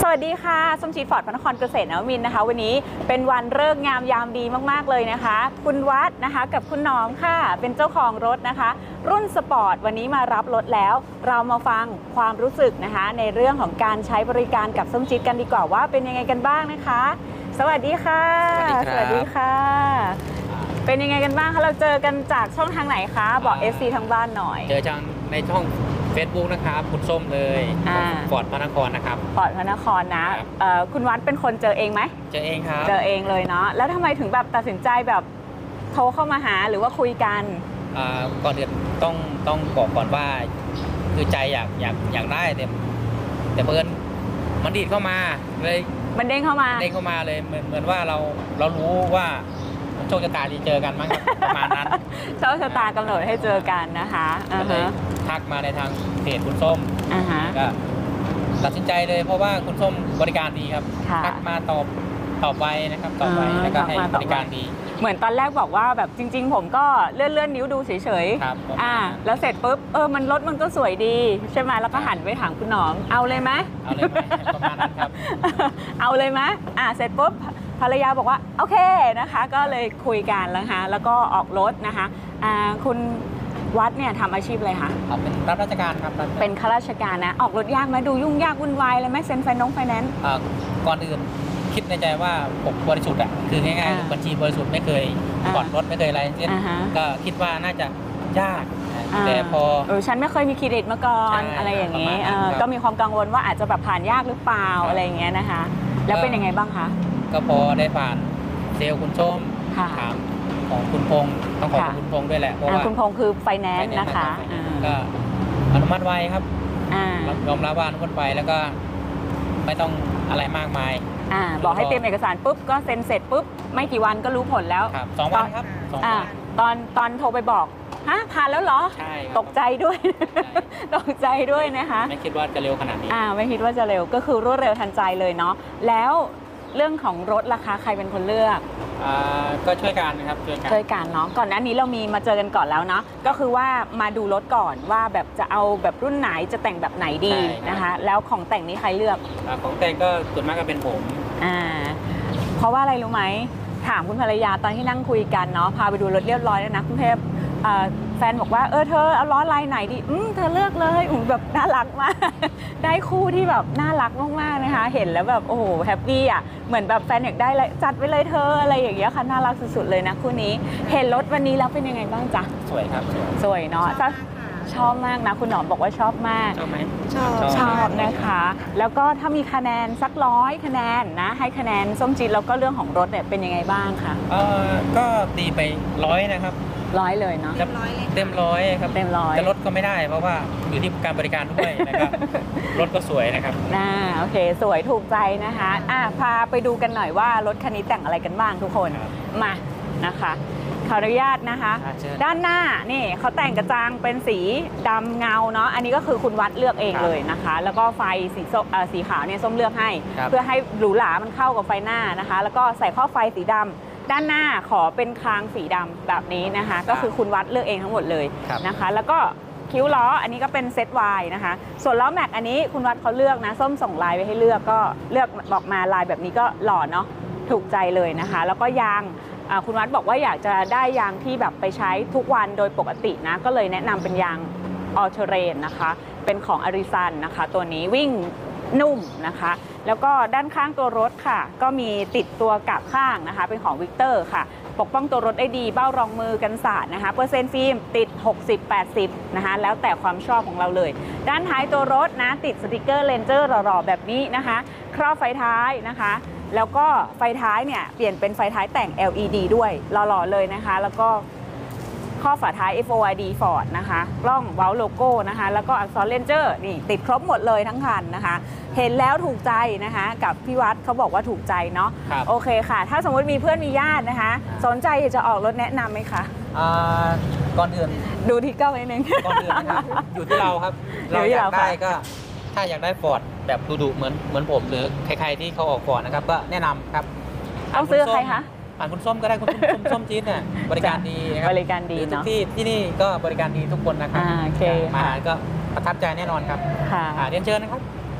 วัสดีค่ะส้มจี๊ดฟอร์ดพระนครเกษตรนวมินทร์นะคะวันนี้เป็นวันฤกษ์งามยามดีมากๆเลยนะคะคุณวัดนะคะกับคุณน้องค่ะเป็นเจ้าของรถนะคะรุ่นสปอร์ตวันนี้มารับรถแล้วเรามาฟังความรู้สึกนะคะในเรื่องของการใช้บริการกับส้มจี๊ดกันดีกว่าว่าเป็นยังไงกันบ้างนะคะสวัสดีค่ะสวัสดีค่ะเป็นยังไงกันบ้างคะเราเจอกันจากช่องทางไหนคะบอก FC ทางบ้านหน่อยเจอจังในช่อง Facebook นะครับคุณส้มเลยฟอร์ดพระนครนะครับฟอร์ดพระนครนะคุณวัดเป็นคนเจอเองไหมเจอเองครับเจอเองเลยเนาะแล้วทำไมถึงแบบตัดสินใจแบบโทรเข้ามาหาหรือว่าคุยกันก่อนอื่นต้องบอกก่อนว่าคือใจอยากได้แต่เพิ่นมันดีดเข้ามาเลยมันเด้งเข้ามาเลยเหมือนว่าเรารู้ว่าโชคชะตาที่เจอกันมั้งประมาณนั้นโชคชะตากำหนดให้เจอกันนะคะเลยทักมาในทางเพจคุณส้มก็ตัดสินใจเลยเพราะว่าคุณส้มบริการดีครับทักมาตอบไวนะครับตอบไวแล้วก็ให้บริการดีเหมือนตอนแรกบอกว่าแบบจริงๆผมก็เลื่อนนิ้วดูเฉยๆแล้วเสร็จปุ๊บมันรถมันก็สวยดีใช่ไหมแล้วก็หันไปถามคุณน้องเอาเลยไหมประมาณนั้นครับเอาเลยไหมเสร็จปุ๊บภรรยาบอกว่าโอเคนะคะก็เลยคุยกันแล้วนะคะแล้วก็ออกรถนะคะคุณวัดเนี่ยทำอาชีพอะไรคะเป็นรับราชการครับเป็นข้าราชการนะออกรถยากไหมดูยุ่งยากวุ่นวายเลยไหมเซ็นไฟแนนซ์ก่อนอื่นคิดในใจว่าผมบริสุทธิ์คือง่ายๆบัญชีบริสุทธิ์ไม่เคยผ่อนรถไม่เคยอะไรก็คิดว่าน่าจะยากแต่พอฉันไม่เคยมีเครดิตมาก่อนอะไรอย่างนี้ก็มีความกังวลว่าอาจจะแบบผ่านยากหรือเปล่าอะไรอย่างเงี้ยนะคะแล้วเป็นยังไงบ้างคะก็พอได้ผ่านเซลล์คุณส้มถามของคุณพงษ์ต้องขอบคุณพงษ์ด้วยแหละเพราะว่าคุณพงษ์คือไฟแนนซ์นะคะก็อนุมัติไวครับยอมรับว่าอนุมัติไวแล้วก็ไม่ต้องอะไรมากมายบอกให้เตรียมเอกสารปุ๊บก็เซ็นเสร็จปุ๊บไม่กี่วันก็รู้ผลแล้วครับ2 วันครับ2 วันตอนโทรไปบอกผ่านแล้วเหรอใช่ตกใจด้วยตกใจด้วยนะคะไม่คิดว่าจะเร็วขนาดนี้ไม่คิดว่าจะเร็วก็คือรวดเร็วทันใจเลยเนาะแล้วเรื่องของรถราคาใครเป็นคนเลือกก็ช่วยกันนะครับช่วยกันเนาะก่อนหน้านี้เรามีมาเจอกันก่อนแล้วเนาะก็คือว่ามาดูรถก่อนว่าแบบจะเอาแบบรุ่นไหนจะแต่งแบบไหนดีนะคะแล้วของแต่งนี้ใครเลือกของแต่งก็ส่วนมากก็เป็นผมเพราะว่าอะไรรู้ไหมถามคุณภรรยาตอนที่นั่งคุยกันเนาะพาไปดูรถเรียบร้อยแล้วนะคุณเทพแฟนบอกว่าเธอเอาล้อลายไหนดีเธอเลือกเลยแบบน่ารักมากได้คู่ที่แบบน่ารักมากๆนะคะเห็นแล้วแบบโอ้โหแฮปปี้เหมือนแบบแฟนอยากได้เลยจัดไว้เลยเธออะไรอย่างเงี้ยค่ะน่ารักสุดๆเลยนะคู่นี้เห็นรถวันนี้แล้วเป็นยังไงบ้างจ๊ะสวยครับสวยเนาะชอบมากนะคุณหนอมบอกว่าชอบมากชอบไหมชอบนะคะแล้วก็ถ้ามีคะแนนสัก100 คะแนนนะให้คะแนนส้มจี๊ดแล้วก็เรื่องของรถเนี่ยเป็นยังไงบ้างคะก็ตีไป100นะครับ 100เลยเนาะเต็ม100ครับเต็ม100 แต่รถก็ไม่ได้เพราะว่าอยู่ที่การบริการด้วยนะครับรถก็สวยนะครับโอเคสวยถูกใจนะคะพาไปดูกันหน่อยว่ารถคันนี้แต่งอะไรกันบ้างทุกคนมานะคะขออนุญาตนะคะด้านหน้านี่เขาแต่งกระจังเป็นสีดำเงาเนาะอันนี้ก็คือคุณวัดเลือกเองเลยนะคะแล้วก็ไฟสีขาวเนี่ยส้มเลือกให้เพื่อให้หรูหรามันเข้ากับไฟหน้านะคะแล้วก็ใส่ข้อไฟสีดำด้านหน้าขอเป็นคางสีดำแบบนี้นะคะก็คือคุณวัดเลือกเองทั้งหมดเลยนะคะแล้วก็คิ้วล้ออันนี้ก็เป็นเซต Y นะคะส่วนล้อแม็กอันนี้คุณวัดเขาเลือกนะส้มส่งลายไปให้เลือกก็เลือกบอกมาลายแบบนี้ก็หล่อเนาะถูกใจเลยนะคะแล้วก็ยางคุณวัดบอกว่าอยากจะได้ยางที่แบบไปใช้ทุกวันโดยปกตินะก็เลยแนะนำเป็นยางออเทเรนนะคะเป็นของอาริซันนะคะตัวนี้วิ่งนุ่มนะคะแล้วก็ด้านข้างตัวรถค่ะก็มีติดตัวกาบข้างนะคะเป็นของวิกเตอร์ค่ะปกป้องตัวรถได้ดีเบ้ารองมือกันสาดนะคะเปอร์เซ็นต์ฟิล์มติด 60-80 นะคะแล้วแต่ความชอบของเราเลยด้านท้ายตัวรถนะติดสติกเกอร์เลนเจอร์หล่อๆแบบนี้นะคะครอบไฟท้ายนะคะแล้วก็ไฟท้ายเนี่ยเปลี่ยนเป็นไฟท้ายแต่ง LED ด้วยหล่อๆเลยนะคะแล้วก็ข้อฝาท้าย FOID Ford นะคะกล้องเว้าโลโก้นะคะแล้วก็อักษรเลนเจอร์นี่ติดครบหมดเลยทั้งคันนะคะเห็นแล้วถูกใจนะคะกับพี่วัดเขาบอกว่าถูกใจเนาะโอเคค่ะถ้าสมมติมีเพื่อนมีญาตินะคะสนใจอยากจะออกรถแนะนำไหมคะก่อนอื่นดูที่เก้านิดนึงก่อนอื่นนะครับอยู่ที่เราครับเราอยากได้ก็ถ้าอยากได้ฟอร์ดแบบดุๆเหมือนผมหรือใครๆที่เขาออกฟอร์ดนะครับก็แนะนำครับต้องซื้อใครคะคุณส้มก็ได้คุณส้มจี๊ดเนี่ยบริการดีนะครับบริการดีเนาะที่นี่ก็บริการดีทุกคนนะครับมาก็ประทับใจแน่นอนครับเรียนเชิญนะครับ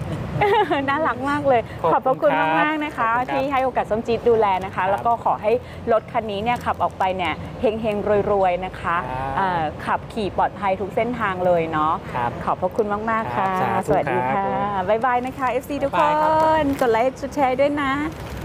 น่ารักมากเลย ขอบพระคุณมากๆนะคะที่ให้โอกาสส้มจี๊ดดูแลนะคะแล้วก็ขอให้รถคันนี้เนี่ยขับออกไปเนี่ยเฮงๆรวยๆนะคะขับขี่ปลอดภัยทุกเส้นทางเลยเนาะขอบพระคุณมากๆค่ะสวัสดีค่ะบ๊ายบายนะคะ FC ทุกคนกดไลค์กดแชร์ด้วยนะ